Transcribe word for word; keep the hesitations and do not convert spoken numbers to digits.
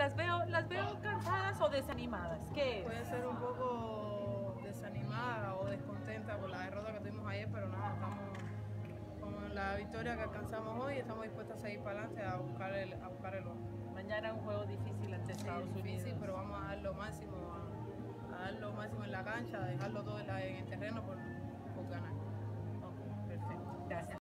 las veo, las veo cansadas o desanimadas. ¿Qué es? Puede ser un poco desanimada o descontenta por la derrota que tuvimos ayer, pero nada, estamos con la victoria que alcanzamos hoy y estamos dispuestos a seguir para adelante a buscar el, a buscar el oro. Mañana un juego difícil ante Estados Sí, difícil, Unidos. pero vamos a dar lo máximo, a, a dar lo máximo en la cancha, a dejarlo todo en, la, en el terreno por, por ganar. Ok, perfecto. Gracias.